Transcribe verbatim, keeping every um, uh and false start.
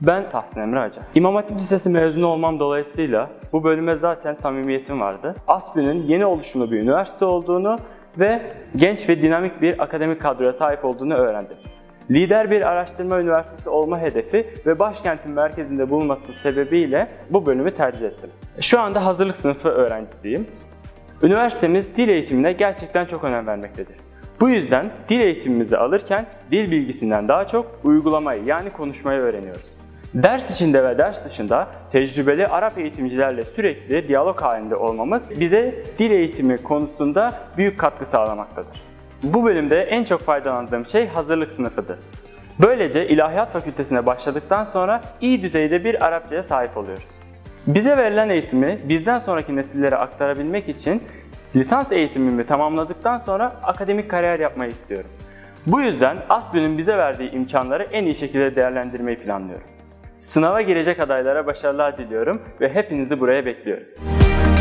Ben Tahsin Emre Acar. İmam Hatip Lisesi mezunu olmam dolayısıyla bu bölüme zaten samimiyetim vardı. ASBÜ'nün yeni oluşumlu bir üniversite olduğunu ve genç ve dinamik bir akademik kadroya sahip olduğunu öğrendim. Lider bir araştırma üniversitesi olma hedefi ve başkentin merkezinde bulunması sebebiyle bu bölümü tercih ettim. Şu anda hazırlık sınıfı öğrencisiyim. Üniversitemiz dil eğitimine gerçekten çok önem vermektedir. Bu yüzden dil eğitimimizi alırken dil bilgisinden daha çok uygulamayı yani konuşmayı öğreniyoruz. Ders içinde ve ders dışında tecrübeli Arap eğitimcilerle sürekli diyalog halinde olmamız bize dil eğitimi konusunda büyük katkı sağlamaktadır. Bu bölümde en çok faydalandığım şey hazırlık sınıfıdır. Böylece İlahiyat Fakültesine başladıktan sonra iyi düzeyde bir Arapçaya sahip oluyoruz. Bize verilen eğitimi bizden sonraki nesillere aktarabilmek için lisans eğitimimi tamamladıktan sonra akademik kariyer yapmayı istiyorum. Bu yüzden ASBÜ'nün bize verdiği imkanları en iyi şekilde değerlendirmeyi planlıyorum. Sınava girecek adaylara başarılar diliyorum ve hepinizi buraya bekliyoruz.